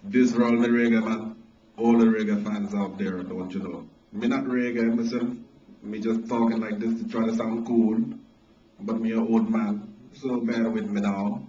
This roll the reggae man. All the reggae fans out there, don't you know? Me not reggae myself. Me just talking like this to try to sound cool. But me a old man. So bear with me now.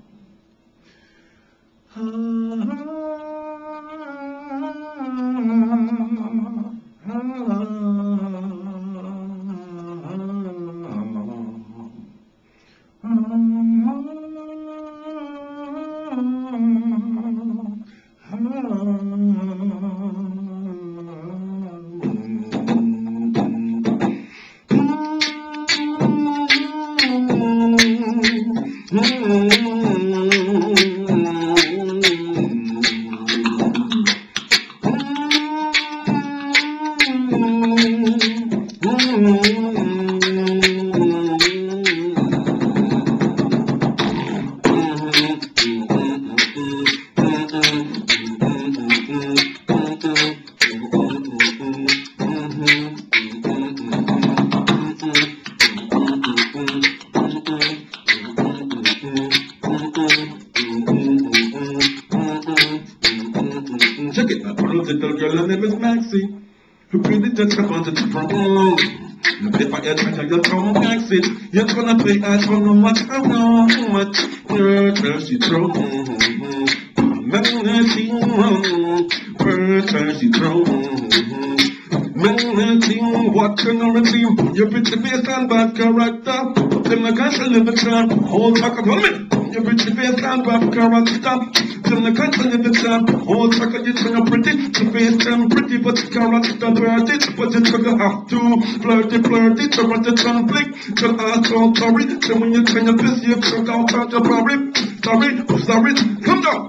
Check it out, little girl, her name is Maxie. Who pretty just wanted to promote. If I ever tell you to Maxie, you're gonna play as for no much, I know much. Her she throw. Melody, her she throw. Melody, what kind of a team? Your pretty face and bad character. Them the guys that live the club, hold back a moment. Your pretty face and bad character. Them the guys that live the club, hold back a you're pretty. Your face and pretty, but your character dirty. But you don't have to flirty, to run the conflict. Till I so sorry, so when you turn your piss, you choke out your sorry, come down.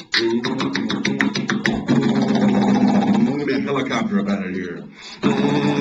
Helicopter about it here.